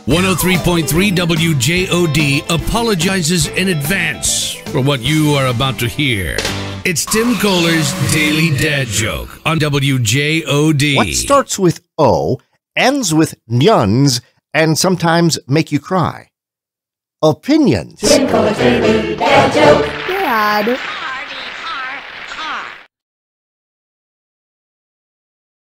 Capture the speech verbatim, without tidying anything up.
one oh three point three W J O D apologizes in advance for what you are about to hear. It's Tim Kohler's Daily Dad Joke on W J O D. What starts with O, ends with nyuns, and sometimes make you cry? Opinions. Tim Kohler's Daily Dad Joke. Dad.